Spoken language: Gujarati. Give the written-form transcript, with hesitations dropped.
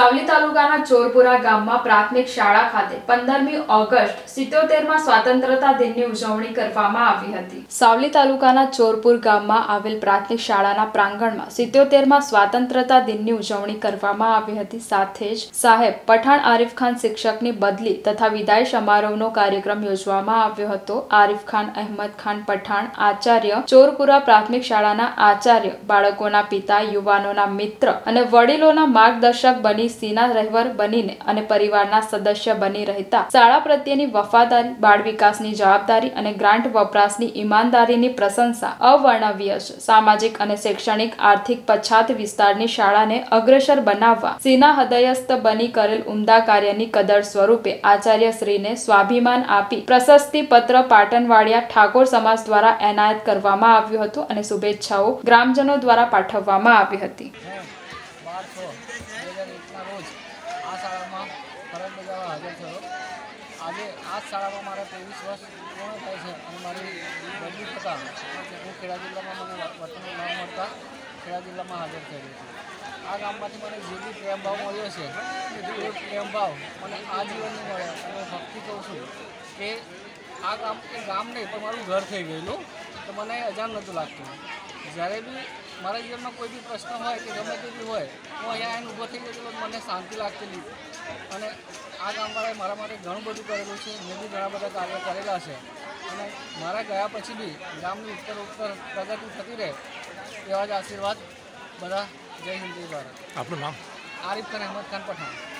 સાવલી તાલુકાના ચોરપુરા ગામમાં પ્રાથમિક શાળા ખાતે 15મી ઓગસ્ટ 77માં સ્વાતંત્રતા દિનની ઉજવણી કરવામાં આવી હતી। સાવલી તાલુકાના ચોરપુર ગામમાં આવેલ પ્રાથમિક શાળાના પ્રાંગણમાં 77માં સ્વાતંત્રતા દિનની ઉજવણી કરવામાં આવી હતી। સાથે જ સાહેબ પઠાણ આરિફ ખાન શિક્ષકની બદલી તથા વિદાય સમારોહનો કાર્યક્રમ યોજવામાં આવ્યો હતો। આરિફ ખાન અહેમદ ખાન પઠાણ આચાર્ય ચોરપુરા પ્રાથમિક શાળાના આચાર્ય, બાળકોના પિતા, યુવાનોના મિત્ર અને વડીલોના માર્ગદર્શક બની સીના રહેવર બનીને અને પરિવારના સદસ્ય બની રહેતા શાળા પ્રત્યેની વફાદારી, બાળ વિકાસની જવાબદારી અને ગ્રાન્ટ વપરાશની ઈમાનદારીની પ્રશંસા અવર્ણનીય છે। સામાજિક અને શૈક્ષણિક આર્થિક પછાત વિસ્તારની શાળાને અગ્રસર બનાવવા સીના હૃદયસ્થ બની કરેલ ઉમદા કાર્યની કદર સ્વરૂપે આચાર્ય શ્રીને સ્વાભિમાન આપી પ્રશસ્તિ પત્ર પાટણવાડિયા ઠાકોર સમાજ દ્વારા એનાયત કરવામાં આવ્યું હતું અને શુભેચ્છાઓ ગ્રામજનો દ્વારા પાઠવવામાં આવી હતી। रोज आ शाला में फरज बजावा हाजर थो। आज आ शाला में मारा 23 वर्ष पूर्ण थाय छे अने मारी बदली थता हूँ खेड़ा जिल्ला में मैंने वर्तमान नाम मळता खेड़ा जिल्ला में हाजर थई छूँ। आ गाममांथी मने जे बी प्रेम भाव मळ्यो छे ए प्रेम भाव मने आ जीवन नहीं मळे अने भक्ति कहूँ छूँ कि आ गाम नहीं पण मारुं घर थई गयेलुं तो मने अजाण नहोतुं लागतुं। જ્યારે બી મારા જીવનમાં કોઈ બી પ્રશ્ન હોય કે ગમે તે બી હોય હું અહીંયા આવીને ઊભો થઈ ગયેલો મને શાંતિ લાગતી અને આ ગામવાળાએ મારા માટે ઘણું બધું કરેલું છે। મેં બી ઘણા બધા કાર્યો કરેલા છે અને મારા ગયા પછી બી ગામની ઉત્તર પ્રગતિ થતી રહે એવા જ આશીર્વાદ બધા। જય હિન્દ જય ભારત। આપણું નામ? આરિફ ખાન અહેમદ ખાન પઠાણ।